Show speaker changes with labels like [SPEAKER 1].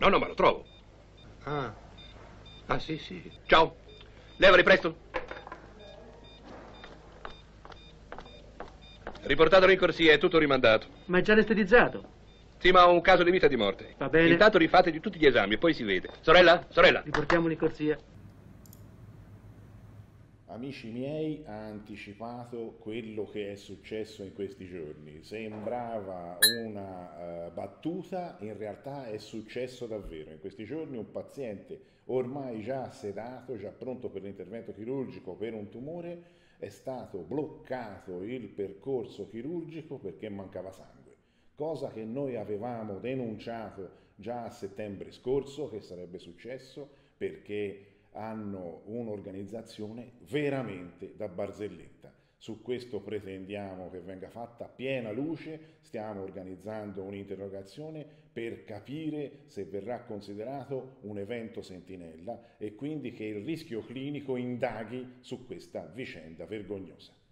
[SPEAKER 1] No, no, ma lo trovo.
[SPEAKER 2] Ah. Ah, sì, sì.
[SPEAKER 1] Ciao. Levali presto. Riportatelo in corsia, è tutto rimandato.
[SPEAKER 3] Ma è già anestetizzato.
[SPEAKER 1] Sì, ma ho un caso di vita e di morte.
[SPEAKER 3] Va bene.
[SPEAKER 1] Intanto rifategli tutti gli esami e poi si vede. Sorella? Sorella?
[SPEAKER 3] Riportiamolo in corsia.
[SPEAKER 4] Amici miei, ha anticipato quello che è successo in questi giorni. Sembrava una battuta, in realtà è successo davvero. In questi giorni un paziente ormai già sedato, già pronto per l'intervento chirurgico per un tumore, è stato bloccato il percorso chirurgico perché mancava sangue, cosa che noi avevamo denunciato già a settembre scorso che sarebbe successo perché hanno un'organizzazione veramente da barzelletta. Su questo pretendiamo che venga fatta piena luce, stiamo organizzando un'interrogazione per capire se verrà considerato un evento sentinella e quindi che il rischio clinico indaghi su questa vicenda vergognosa.